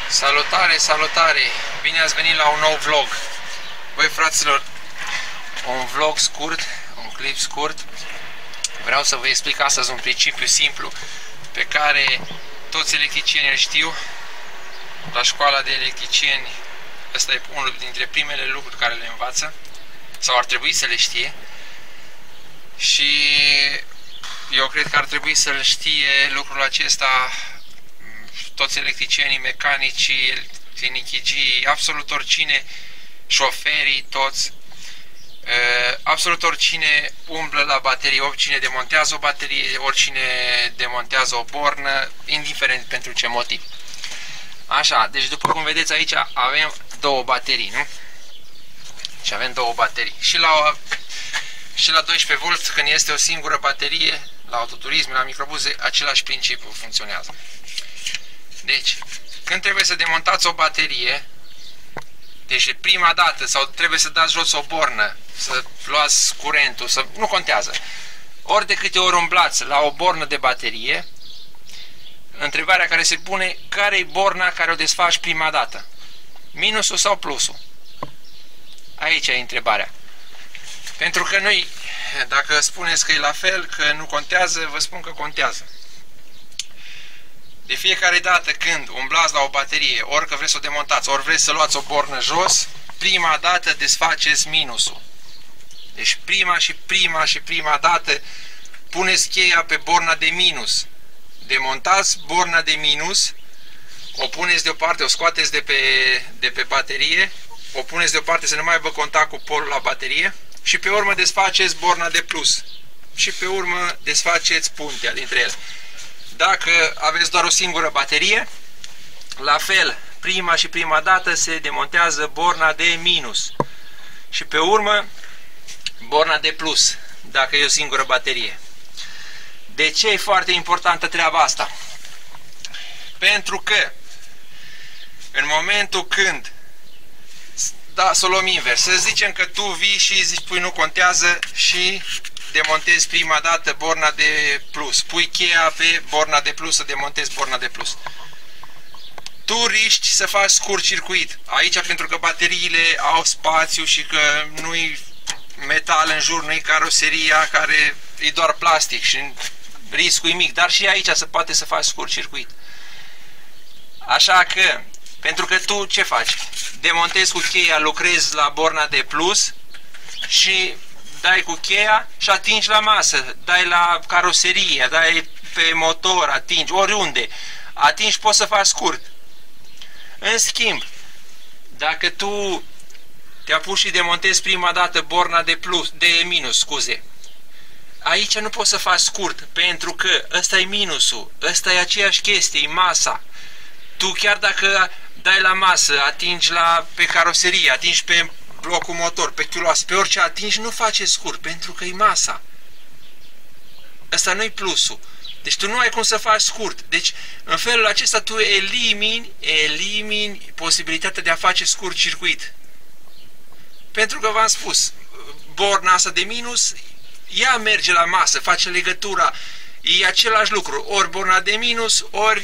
Salutare, salutare! Bine ați venit la un nou vlog. Băi, fraților, un vlog scurt, un clip scurt. Vreau să vă explic astăzi un principiu simplu pe care toți electricienii îl știu. La școala de electricieni, ăsta e unul dintre primele lucruri care le învață, sau ar trebui să le știe. Și eu cred că ar trebui să-l știe lucrul acesta toți electricienii, mecanicii, clinicigii, absolut oricine, șoferii, toți, absolut oricine umblă la baterie, oricine demontează o baterie, oricine demontează o bornă, indiferent pentru ce motiv. Așa, deci după cum vedeți aici avem două baterii, nu? Și avem două baterii. Și la 12 V, când este o singură baterie, la autoturisme, la microbuze, același principiu funcționează. Deci, când trebuie să demontați o baterie, deci prima dată, sau trebuie să dați jos o bornă, să luați curentul, nu contează. Ori de câte ori umblați la o bornă de baterie, întrebarea care se pune, care e borna care o desfaci prima dată? Minusul sau plusul? Aici e întrebarea. Pentru că noi, dacă spuneți că e la fel, că nu contează, vă spun că contează. De fiecare dată când umblați la o baterie, ori că vreți să o demontați, ori vreți să luați o bornă jos, prima dată desfaceți minusul. Deci prima dată puneți cheia pe borna de minus. Demontați borna de minus, o puneți deoparte, o scoateți de pe baterie, o puneți deoparte să nu mai aibă contact cu polul la baterie și pe urmă desfaceți borna de plus. Și pe urmă desfaceți puntea dintre ele. Dacă aveți doar o singură baterie, la fel, prima dată se demontează borna de minus și pe urmă borna de plus, dacă e o singură baterie. De ce e foarte importantă treaba asta? Pentru că în momentul când, da, să o luăm invers, să zicem că tu vii și zici, pui nu contează și demontezi prima dată borna de plus, pui cheia pe borna de plus să demontezi borna de plus. Tu riști să faci scurt circuit. Aici, pentru că bateriile au spațiu și că nu-i metal în jur, nu-i caroseria care e doar plastic și riscul e mic, dar și aici se poate să faci scurt circuit. Așa că, pentru că tu ce faci? Demontezi cu cheia, lucrezi la borna de plus și dai cu cheia și atingi la masă, dai la caroserie, dai pe motor, atingi, oriunde. Atingi, poți să faci scurt. În schimb, dacă tu te apuci și demontezi prima dată borna de minus, scuze, aici nu poți să faci scurt, pentru că ăsta e minusul, ăsta e aceeași chestie, e masa. Tu chiar dacă dai la masă, atingi pe caroserie, atingi pe blocul motor, pe culoasă, pe orice atingi, nu face scurt, pentru că e masa. Ăsta nu-i plusul. Deci tu nu ai cum să faci scurt. Deci, în felul acesta tu elimini posibilitatea de a face scurt circuit. Pentru că v-am spus, borna asta de minus, ea merge la masă, face legătura, e același lucru, ori borna de minus, ori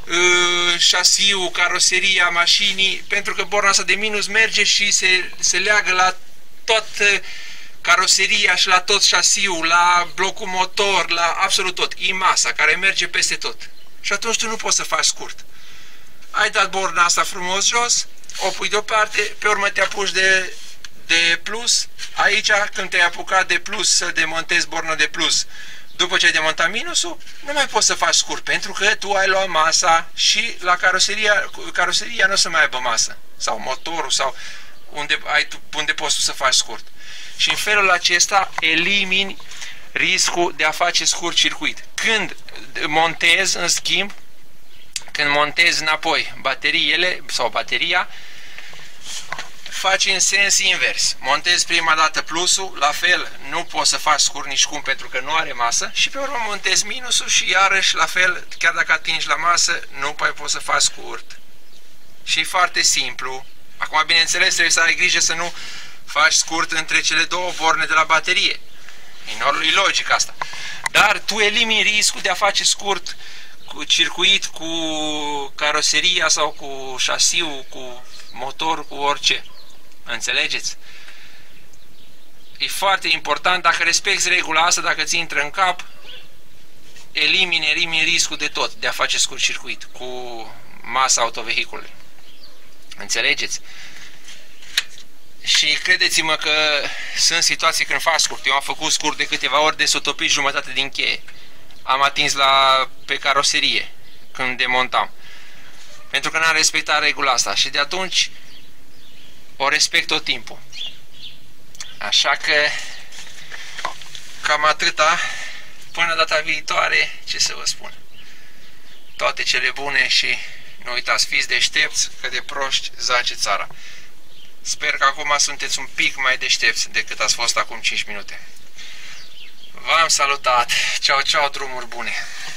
șasiul, caroseria mașinii, pentru că borna asta de minus merge și se leagă la toată caroseria și la tot șasiul, la blocul motor, la absolut tot. E masa care merge peste tot. Și atunci tu nu poți să faci scurt. Ai dat borna asta frumos jos, o pui deoparte, pe urmă te apuci de plus. Aici, când te-ai apucat de plus să demontezi borna de plus, după ce ai demontat minusul, nu mai poți să faci scurt, pentru că tu ai luat masa și la caroseria nu o să mai aibă masă. Sau motorul, sau unde poți tu să faci scurt. Și în felul acesta elimini riscul de a face scurt circuit. Când montezi, în schimb, când montezi înapoi bateriile sau bateria, faci în sens invers. Montezi prima dată plusul, la fel nu poți să faci scurt nici cum pentru că nu are masă și pe urmă montezi minusul și iarăși la fel, chiar dacă atingi la masă, nu mai poți să faci scurt. Și e foarte simplu. Acum, bineînțeles, trebuie să ai grijă să nu faci scurt între cele două borne de la baterie. E logic asta. Dar tu elimini riscul de a face scurt cu circuit, cu caroseria sau cu șasiul, cu motor, cu orice. Înțelegeți? E foarte important, dacă respecti regula asta, dacă ți intră în cap, elimini riscul de tot, de a face scurt circuit cu masa autovehiculului. Înțelegeți? Și credeți-mă că sunt situații când fac scurt. Eu am făcut scurt de câteva ori, de s-o topit jumătate din cheie. Am atins pe caroserie când demontam. Pentru că n-am respectat regula asta. Și de atunci o respect tot timpul. Așa că cam atâta. Până data viitoare, ce să vă spun? Toate cele bune și nu uitați, fiți deștepți, că de proști zace țara. Sper că acum sunteți un pic mai deștepți decât ați fost acum 5 minute. V-am salutat! Ceau, ceau, drumuri bune!